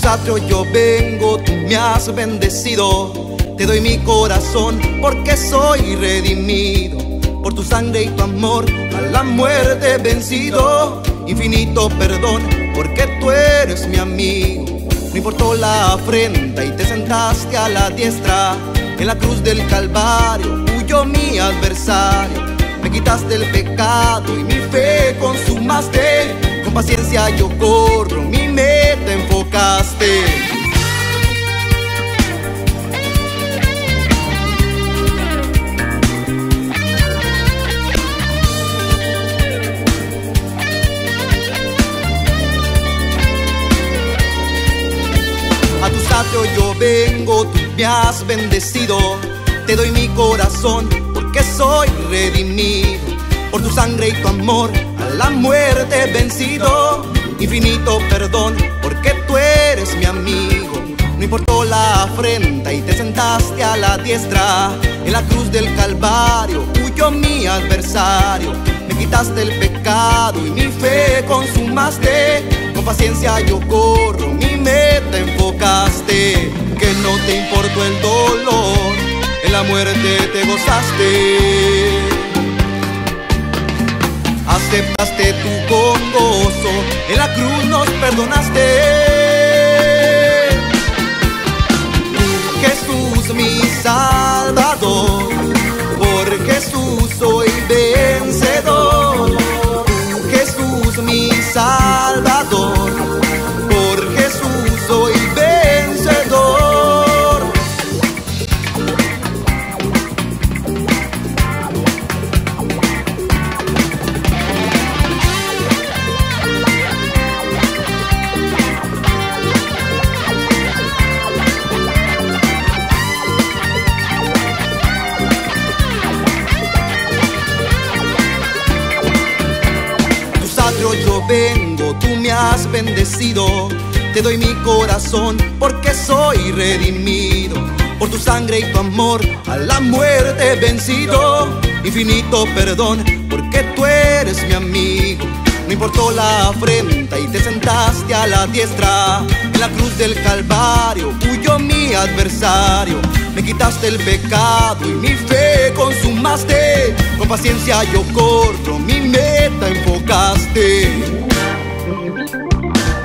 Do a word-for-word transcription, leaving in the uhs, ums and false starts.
atrio yo vengo, tú me has bendecido. Te doy mi corazón porque soy redimido. Por tu sangre y tu amor a la muerte vencido. Infinito perdón porque tú eres mi amigo. No importó la afrenta y te sentaste a la diestra. En la cruz del Calvario huyó mi adversario. Me quitaste el pecado y mi fe consumaste. Con paciencia yo corro, mi meta enfocaste. A tu atrio yo vengo, tú me has bendecido. Te doy mi corazón porque soy redimido. Por tu sangre y tu amor a la muerte vencido. Infinito perdón porque tú eres mi amigo. No importó la afrenta y te sentaste a la diestra. En la cruz del Calvario huyó mi adversario. Me quitaste el pecado y mi fe consumaste. Con paciencia yo corro, mi meta enfocaste. Que no te importó el dolor, en la muerte te gozaste. Aceptaste tú con gozo, en la cruz nos perdonaste. Jesús mi Salvador, por Jesús soy vencedor. Jesús mi Salvador, por Jesús soy vencedor. Yo vengo, tú me has bendecido. Te doy mi corazón porque soy redimido. Por tu sangre y tu amor a la muerte vencido. Infinito perdón porque tú eres mi amigo. No importó la afrenta y te sentaste a la diestra. En la cruz del Calvario huyó mi adversario. Me quitaste el pecado y mi fe consumaste. Con paciencia yo corro, mi meta enfocaste.